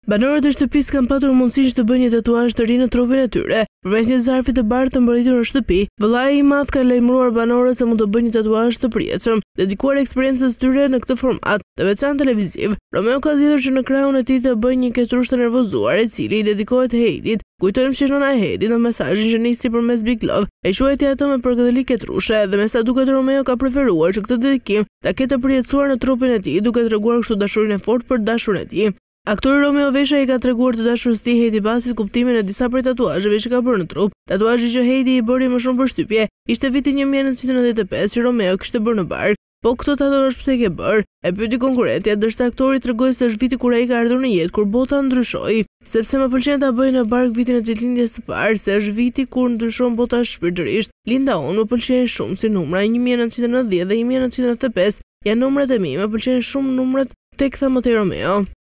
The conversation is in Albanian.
Banorët e shtëpisë kanë patur mundësinë të bëjnë një tatuazh të ri në trupin e tyre. Përmes një zarfi të bardhë të mbërritur në shtëpi, vëllai i madh ka lajmëruar banorët se mund të bëjnë një tatuazh të përjetshëm, dedikuar eksperiencës tyre në këtë format të veçantë televiziv. Romeo ka zgjedhur që në krahun e tij të bëjë një ketrush të nervozuar, i cili i dedikohet Heidit. Kujtojmë që nëna e Heidit në mesazhin që nisi përmes Big Love, e quajti atë me përgëdhëli ketrushe, dhe me sa duket Romeo ka preferuar që këtë dedikim ta ketë përjetësuar në trupin e tij, duke treguar kështu dashurinë e fortë për dashurin e tij. Aktori Romeo Vesha i ka treguar të dashurisë tij Heidi Basit kuptimin e disa prej tatuazheve që ka bërë në trup. Tatuazhi që Heidi i bëri më shumë përshtypje ishte viti 1995 që Romeo kishte bërë në bark. Po këto tatuazh pse ke bërë? E pyeti konkurrentja, ndërsa aktori tregoi se është viti kur ai ka ardhur në jetë, kur bota ndryshoi, sepse më pëlqen ta bëj në bark vitin e ditëlindjes së parë, se është viti kur ndryshon bota shpirtërisht. Linda unë më pëlqejnë shumë si numra 1990 dhe 1995, janë numrat e mi, më pëlqejnë shumë numrat, tek tha Romeo.